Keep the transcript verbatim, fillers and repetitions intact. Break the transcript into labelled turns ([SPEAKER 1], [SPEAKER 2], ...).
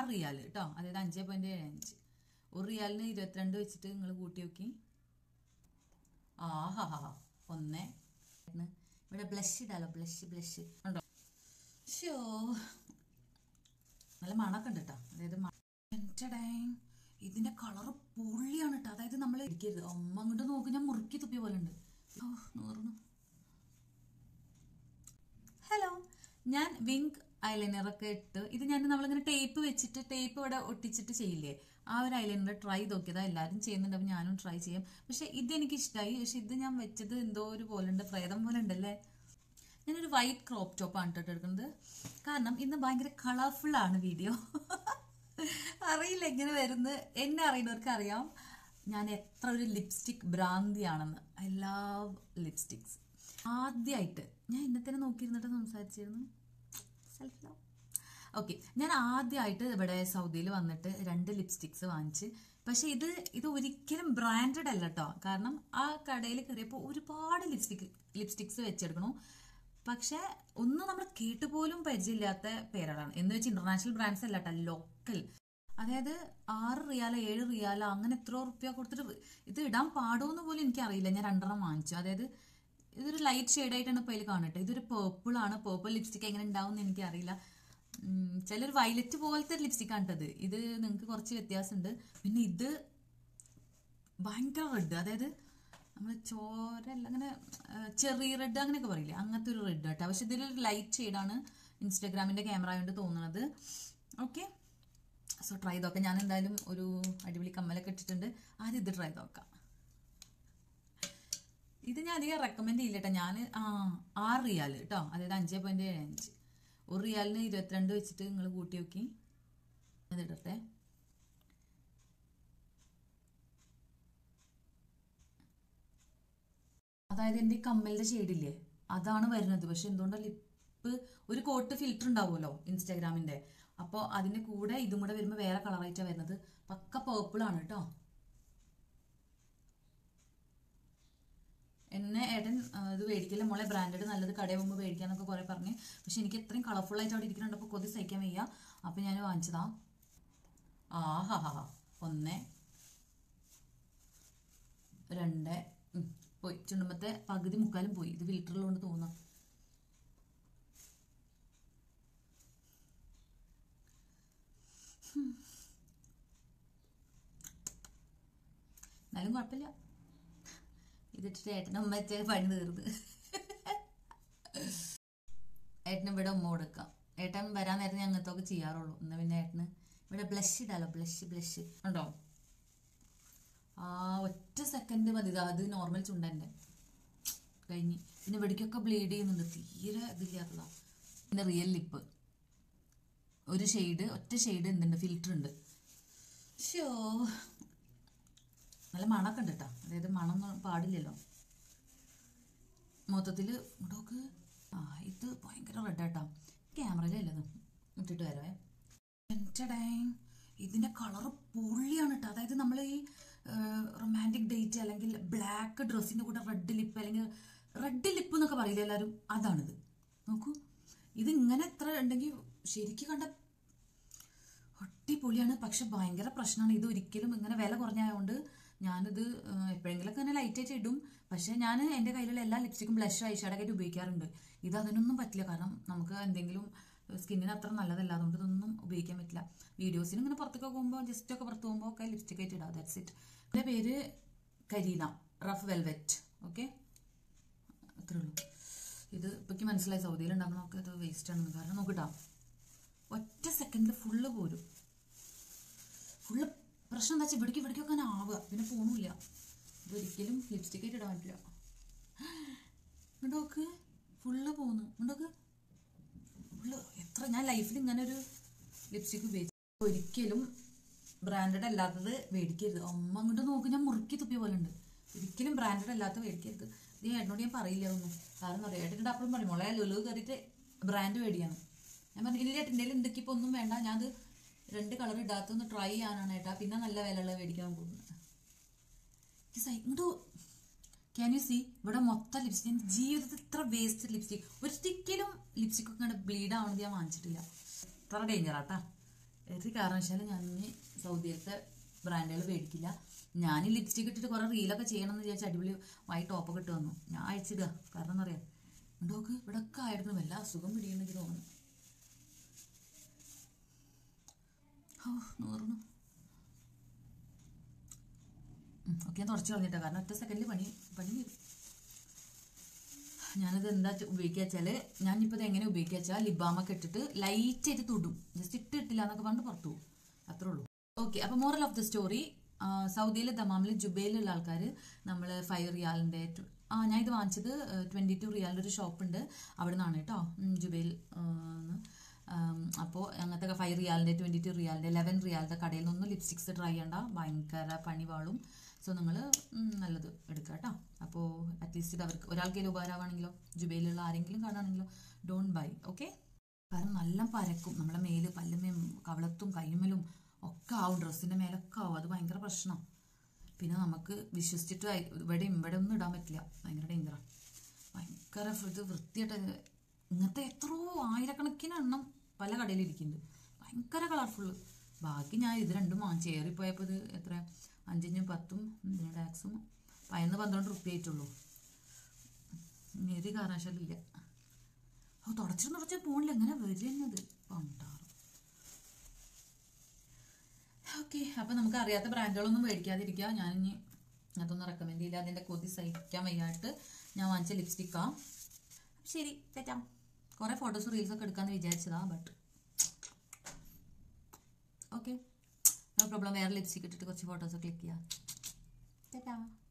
[SPEAKER 1] റിയാൽ കേട്ടോ, അതായത് അഞ്ച് പോയിന്റ് ഏഴ് അഞ്ച്. ഒരു റിയാലിന് ഇരുപത്തിരണ്ട് വെച്ചിട്ട് നിങ്ങൾ കൂട്ടി നോക്കി. ആഹാ ഹാ ഒന്നേ. ഇവിടെ ബ്ലഷ് ഇടാലോ, ബ്ലഷ് ബ്ലഷ് ഉണ്ടോ? ഷോ നല്ല മണൊക്കെ ഉണ്ട് കേട്ടോ. അതായത് ഇതിന്റെ കളറ് പൊള്ളിയാണ് കേട്ടോ. അതായത് നമ്മൾ ഇരിക്കരുത്. അമ്മ അങ്ങോട്ട് നോക്കി, ഞാൻ മുറുക്കി തുപ്പിയ പോലെ ഉണ്ട്. ഹലോ, ഞാൻ വിങ്ക് ഐലൈനറൊക്കെ ഇട്ട് ഇത് ഞാൻ നമ്മളിങ്ങനെ ടേപ്പ് വെച്ചിട്ട് ടേപ്പ് ഇവിടെ ഒട്ടിച്ചിട്ട് ചെയ്യില്ലേ, ആ ഒരു ഐലൈനർ ട്രൈ നോക്കിയതാ. എല്ലാവരും ചെയ്യുന്നുണ്ട്, അപ്പം ഞാനും ട്രൈ ചെയ്യാം. പക്ഷെ ഇത് എനിക്ക് ഇഷ്ടമായി. പക്ഷെ ഇത് ഞാൻ വെച്ചത് എന്തോ ഒരു പോലെ ഉണ്ട്, പ്രേതം പോലെ ഉണ്ടല്ലേ. ഞാനൊരു വൈറ്റ് ക്രോപ്പ് ടോപ്പാണ് കേട്ടോ എടുക്കുന്നത്. കാരണം ഇന്ന് ഭയങ്കര കളർഫുൾ ആണ് വീഡിയോ. അറിയില്ല എങ്ങനെ വരുന്നത്. എന്നെ അറിയുന്നവർക്ക് അറിയാം ഞാൻ എത്ര ഒരു ലിപ്സ്റ്റിക് ഭ്രാന്തിയാണെന്ന്. I love lipsticks. ആദ്യമായിട്ട് ഞാൻ ഇന്നത്തെ നോക്കിയിരുന്നിട്ട് സംസാരിച്ചിരുന്നു സെൽഫ് ലവ്. ഓക്കെ, ഞാൻ ആദ്യമായിട്ട് ഇവിടെ സൗദിയിൽ വന്നിട്ട് രണ്ട് ലിപ്സ്റ്റിക്സ് വാങ്ങിച്ച്. പക്ഷെ ഇത് ഇത് ഒരിക്കലും ബ്രാൻഡഡ് അല്ല കേട്ടോ. കാരണം ആ കടയിൽ കയറിയപ്പോൾ ഒരുപാട് ലിപ്സ്റ്റിക് ലിപ്സ്റ്റിക്സ് വെച്ചെടുക്കണു. പക്ഷെ ഒന്നും നമ്മൾ കേട്ടുപോലും പരിചയമില്ലാത്ത പേരുകളാണ്. എന്ന് വെച്ച് ഇന്റർനാഷണൽ ബ്രാൻഡ്സ് അല്ല കേട്ടോ, ലോക്കൽ. അതായത് ആറ് റിയാല ഏഴ് റിയാല അങ്ങനെ എത്ര റുപ്യ കൊടുത്തിട്ട് ഇത് ഇടാൻ പാടുമെന്ന് പോലും എനിക്കറിയില്ല. ഞാൻ രണ്ടെണ്ണം വാങ്ങിച്ചു. അതായത് ഇതൊരു ലൈറ്റ് ഷെയ്ഡായിട്ടാണ് ഇപ്പോൾ അതിൽ കാണട്ടെ. ഇതൊരു പേർപ്പിൾ ആണ്. പേർപ്പിൾ ലിപ്സ്റ്റിക് എങ്ങനെ ഉണ്ടാവും എന്ന് എനിക്കറിയില്ല. ചിലൊരു വയലറ്റ് പോലത്തെ ലിപ്സ്റ്റിക് ആണ് ഇത്. ഇത് നിങ്ങൾക്ക് കുറച്ച് വ്യത്യാസമുണ്ട്. പിന്നെ ഇത് ഭയങ്കര റെഡ്, അതായത് നമ്മൾ ചോരല്ല അങ്ങനെ ചെറിയ റെഡ് അങ്ങനെയൊക്കെ പറയില്ലേ, അങ്ങനത്തെ ഒരു റെഡ് കേട്ടോ. പക്ഷെ ഇതിലൊരു ലൈറ്റ് ഷെയ്ഡാണ്. ഇൻസ്റ്റാഗ്രാമിന്റെ ക്യാമറ കൊണ്ട് തോന്നുന്നത്. ഓക്കെ, സോ ട്രൈ ചെയ്ത് നോക്കാം. ഞാൻ എന്തായാലും ഒരു അടിപൊളി കമ്മലൊക്കെ ഇട്ടിട്ടുണ്ട്. ആദ്യം ഇത് ട്രൈ ചെയ്ത് നോക്കാം. ഇത് ഞാൻ അധികം റെക്കമെൻഡ് ചെയ്യില്ല കേട്ടോ. ഞാൻ ആ ആറ് റിയാൽ കേട്ടോ, അതായത് അഞ്ച് പോയിന്റ് ഏഴ് അഞ്ച്. ഒരു റിയാലിന് ഇരുപത്തിരണ്ട് വെച്ചിട്ട് നിങ്ങൾ കൂട്ടി നോക്കി. അത് ഇടട്ടെ. അതായത് എൻ്റെ ഈ കമ്മലിന്റെ ഷെയ്ഡില്ലേ അതാണ് വരുന്നത്. പക്ഷെ എന്തുകൊണ്ടാണ് ലിപ്പ് ഒരു കോട്ട് ഫിൽറ്റർ ഉണ്ടാവുമല്ലോ ഇൻസ്റ്റാഗ്രാമിന്റെ, അപ്പോൾ അതിന്റെ കൂടെ ഇതും കൂടെ വരുമ്പോൾ വേറെ കളറായിട്ടാണ് വരുന്നത്. പക്ക പേർപ്പിൾ ആണ് കേട്ടോ. എന്നെ ഏട്ടൻ ഇത് മേടിക്കില്ല മോളെ, ബ്രാൻഡഡ് നല്ലത് കടയിൽ പോകുമ്പോൾ മേടിക്കാന്നൊക്കെ കുറെ പറഞ്ഞ്. പക്ഷെ എനിക്ക് എത്രയും കളർഫുൾ ആയിട്ട് അവിടെ ഇരിക്കുന്നുണ്ട്, അപ്പോൾ കൊതി സഹിക്കാൻ വയ്യ. അപ്പം ഞാൻ വാങ്ങിച്ചതാ. ആഹാ ഹാ ഒന്ന് രണ്ട് പോയി. ചുണ്ടുമ്പത്തെ പകുതി മുക്കാലും പോയി. ഇത് ഫിൽറ്ററിലുകൊണ്ട് തോന്നാം. എന്നാലും കുഴപ്പമില്ല. ഇതിട്ടിട്ട് ഏട്ടന് ഉമ്മ വെച്ച പണി തീർന്ന്. ഏട്ടന് ഇവിടെ ഉമ്മ കൊടുക്കാം. ഏട്ടൻ വരാൻ നേരത്തെ ഞങ്ങൾക്കൊക്കെ ചെയ്യാറുള്ളൂ. എന്നാ പിന്നെ ഏട്ടന് ഇവിടെ ബ്ലഷ് ഇടാലോ, ബ്ലഷ് ബ്ലഷ് ഉണ്ടോ? ആ ഒറ്റ സെക്കൻഡ് മതി. അത് നോർമൽ ചുണ്ടൻ്റെ കഴിഞ്ഞ്. പിന്നെ ഇവിടേക്കൊക്കെ ബ്ലീഡ് ചെയ്യുന്നുണ്ട്, തീരെ ഇതില്ലാത്തതാ. പിന്നെ റിയൽ ലിപ്പ് ഒരു ഷെയ്ഡ്, ഒറ്റ ഷെയ്ഡ് എന്തുണ്ട്, ഫിൽറ്റർ ഉണ്ട്. ഷോ നല്ല മണമൊക്കെ ഉണ്ട് കേട്ടോ. അതായത് മണം പാടില്ലല്ലോ മൊത്തത്തില്. നോക്ക്, ആ ഇത് ഭയങ്കര റെഡ് ആട്ടോ. ക്യാമറയിലല്ലത് ഇട്ടിട്ട് വരവേ. ഇതിന്റെ കളറ് പൊള്ളിയാണ് കേട്ടോ. അതായത് നമ്മൾ ഈ റൊമാൻറ്റിക് ഡേറ്റ് അല്ലെങ്കിൽ ബ്ലാക്ക് ഡ്രസ്സിന്റെ കൂടെ റെഡ് ലിപ്പ് അല്ലെങ്കിൽ റെഡ് ലിപ്പ് എന്നൊക്കെ പറയില്ല എല്ലാവരും, അതാണിത്. നോക്കൂ, ഇത് ഇങ്ങനെ എത്ര ഉണ്ടെങ്കിൽ ശരിക്കും കണ്ട അടിപൊളിയാണ്. പക്ഷെ ഭയങ്കര പ്രശ്നമാണ്. ഇത് ഒരിക്കലും ഇങ്ങനെ വില കുറഞ്ഞായതുകൊണ്ട് ഞാനിത് എപ്പോഴെങ്കിലൊക്കെ തന്നെ ലൈറ്റായിട്ട് ഇടും. പക്ഷെ ഞാൻ എൻ്റെ കയ്യിലുള്ള എല്ലാ ലിപ്സ്റ്റിക്കും ബ്ലഷ് ഐഷാഡൊക്കെ ആയിട്ട് ഉപയോഗിക്കാറുണ്ട്. ഇത് അതിനൊന്നും പറ്റില്ല. കാരണം നമുക്ക് എന്തെങ്കിലും സ്കിന്നിന് അത്ര നല്ലതല്ല, അതുകൊണ്ട് ഇതൊന്നും ഉപയോഗിക്കാൻ പറ്റില്ല. വീഡിയോസിന് ഇങ്ങനെ പുറത്തൊക്കെ പോകുമ്പോൾ ജസ്റ്റ് ഒക്കെ പുറത്ത് പോകുമ്പോൾ ഒക്കെ ലിപ്സ്റ്റിക് ആയിട്ട് ഇടാം. That's it. എൻ്റെ പേര് കരീന, റഫ് വെൽവെറ്റ്. ഓക്കെ, അത്രേ ഉള്ളൂ. ഇത് ഇപ്പൊക്ക് മനസ്സിലായി സൗദിയിൽ ഉണ്ടാകുന്നതൊക്കെ ഇത് വേസ്റ്റ് ആണെന്ന്. കാരണം നോക്കിട്ടാ ഒറ്റ സെക്കൻഡിൽ ഫുള്ള് പോരും. ഫുള്ള് പ്രശ്നം എന്താ വെച്ചാൽ ഇവിടേക്ക് ഇവിടേക്കൊക്കെ അങ്ങനെ ആവുക, പിന്നെ പോണില്ല. ഇതൊരിക്കലും ലിപ്സ്റ്റിക് ആയിട്ട് ഇടാൻ പറ്റില്ല. ഇണ്ടോക്ക് ഫുള്ള് പോന്നു. ഇണ്ടോക്ക് ഫുള്ള് എത്ര ഞാൻ ലൈഫിൽ ഇങ്ങനെ ഒരു ലിപ്സ്റ്റിക് ഉപയോഗിച്ചു. ഒരിക്കലും ബ്രാൻഡഡ് അല്ലാത്തത് മേടിക്കരുത്. അമ്മ അങ്ങോട്ട് നോക്ക്, ഞാൻ മുറുക്കി തുപ്പിയ പോലെ ഉണ്ട്. ഒരിക്കലും ബ്രാൻഡഡ് അല്ലാത്ത മേടിക്കരുത്. ഇത് ഏട്ടനോട് ഞാൻ പറയില്ല ഒന്നും. കാരണം പറയാം, ഏട്ടൻ്റെ അപ്പുറം പറയും മോളെ ലുലു കയറിയിട്ട് ബ്രാൻഡ് മേടിയാണ്. ഞാൻ പറഞ്ഞില്ല ഏട്ടൻ്റെ എന്തൊക്കെ ഇപ്പോൾ ഒന്നും വേണ്ട, ഞാൻ അത് രണ്ട് കളർ ഇടാത്തൊന്ന് ട്രൈ ചെയ്യാനാണ് ഏട്ടാ, പിന്നെ നല്ല വിലയുള്ള മേടിക്കാൻ പോകുന്നത്. ഇങ്ങോട്ട് ക്യാൻ യു സി ഇവിടെ മൊത്തം ലിപ്സ്റ്റിക്. എൻ്റെ ജീവിതത്തിൽ ഇത്ര വേസ്റ്റ് ലിപ്സ്റ്റിക് ഒരിക്കലും ലിപ്സ്റ്റിക് ഒക്കെ ബ്ലീഡ് ആവണത് ഞാൻ വാങ്ങിച്ചിട്ടില്ല. ഇത്ര ഡേഞ്ചറാട്ടാ. ഒരു കാരണവശാലും ഞാൻ സൗദിയിലത്തെ ബ്രാൻഡുകൾ മേടിക്കില്ല. ഞാൻ ലിപ്സ്റ്റിക് ഇട്ടിട്ട് കുറെ റീലൊക്കെ ചെയ്യണം എന്ന് വിചാരിച്ച അടിപൊളി വൈറ്റ് ടോപ്പൊക്കെ ഇട്ട് വന്നു. ഞാൻ അയച്ചിടുക. കാരണം എന്താ പറയാ, നോക്ക് ഇവിടെ ഒക്കെ ആയിരുന്നു വല്ല അസുഖം പിടിയുണ്ടെങ്കിൽ തോന്നുന്നു. ഓ നൂറിന് ഓക്കെ ഞാൻ തുടച്ചു കളഞ്ഞിട്ടാ, കാരണം ഒറ്റ സെക്കൻഡിൽ പണി പണി വരും. ഞാനിത് എന്താ ഉപയോഗിക്കുക വെച്ചാല്, ഞാനിപ്പോൾ ഇത് എങ്ങനെ ഉപയോഗിക്കുക വെച്ചാൽ ലിബാമൊക്കെ ഇട്ടിട്ട് ലൈറ്റ് ആയിട്ട് തൊടും. ജസ്റ്റ് ഇട്ട് ഇട്ടില്ല എന്നൊക്കെ പറഞ്ഞിട്ട് പുറത്തു പോകും, അത്രേ ഉള്ളൂ. ഓക്കെ, അപ്പോൾ മോറൽ ഓഫ് ദ സ്റ്റോറി, സൗദിയിൽ ദമാമിൽ ജുബൈലുള്ള ആൾക്കാർ നമ്മൾ ഫൈവ് റിയാലിൻ്റെ ആ ഞാൻ ഇത് വാങ്ങിച്ചത് ട്വൻറ്റി ടു റിയാലിൻ്റെ ഒരു ഷോപ്പുണ്ട്, അവിടെ നിന്നാണ് കേട്ടോ, ജുബൈൽ. അപ്പോൾ അങ്ങനത്തെ ഫൈവ് റിയാലിൻ്റെ ട്വൻറ്റി ടു റിയാലിൻ്റെ ലെവൻ റിയാലിൻ്റെ കടയിൽ നിന്നൊന്നും ലിപ്സ്റ്റിക്സ് ട്രൈ ചെയ്യണ്ട, ഭയങ്കര പണി വാളും. സോ നിങ്ങൾ നല്ലത് എടുക്കുക കേട്ടോ. അപ്പോൾ അറ്റ്ലീസ്റ്റ് ഇത് അവർക്ക് ഒരാൾക്കെങ്കിലും ഉപകാരമാണെങ്കിലോ, ജുബൈലുള്ള ആരെങ്കിലും കാണുകയാണെങ്കിലോ ഡോണ്ട് ബൈ. ഓക്കെ, കാരണം നല്ല പരക്കും നമ്മുടെ മേല്, പല്ലുമേയും കവളത്തും കയ്യുമ്മലും ഒക്കെ ആവും, ഡ്രസ്സിൻ്റെ മേലൊക്കെ ആവും. അത് ഭയങ്കര പ്രശ്നമാണ്. പിന്നെ നമുക്ക് വിശ്വസിച്ചിട്ട് ഇവിടെ ഇവിടെ ഒന്നും ഇടാൻ പറ്റില്ല, ഭയങ്കര ഡേഞ്ചറാണ്. ഭയങ്കര ഇത് വൃത്തിയായിട്ട് ഇങ്ങനത്തെ എത്രയോ ആയിരക്കണക്കിന് എണ്ണം പല കടയിലിരിക്കുന്നുണ്ട്, ഭയങ്കര കളർഫുള്ള്. ബാക്കി ഞാൻ ഇത് രണ്ടും വാങ്ങിച്ചു ഏറിപ്പോയപ്പോൾ ഇത് എത്ര അഞ്ചിനും പത്തും ഇതിന് ടാക്സും പതിനൊന്ന് പന്ത്രണ്ട് റുപ്യ ആയിട്ടുള്ളൂ. ഒരു കാരണവശാലില്ല. ഓ തുടച്ചിട്ട് തുടച്ച പോണില്ല, എങ്ങനെ വരുന്നത് പണ്ടാറും. ഓക്കെ, അപ്പം നമുക്ക് അറിയാത്ത ബ്രാൻഡുകളൊന്നും മേടിക്കാതിരിക്കുക. ഞാനിനി അതൊന്നും റെക്കമെൻഡ് ചെയ്യില്ല, അതിൻ്റെ കൊതി സഹിക്കാൻ വയ്യായിട്ട് ഞാൻ വാങ്ങിച്ച ലിപ്സ്റ്റിക്കാ. ശരി തെറ്റാം, കുറേ ഫോട്ടോസ് റീൽസൊക്കെ എടുക്കാമെന്ന് വിചാരിച്ചതാ, ബട്ട് ഓക്കെ നോ പ്രോബ്ലം. വേറെ ലിപ്സ്റ്റിക് ഇട്ടിട്ട് കുറച്ച് ഫോട്ടോസ് ക്ലിക്ക് ചെയ്യാം. തെറ്റാ.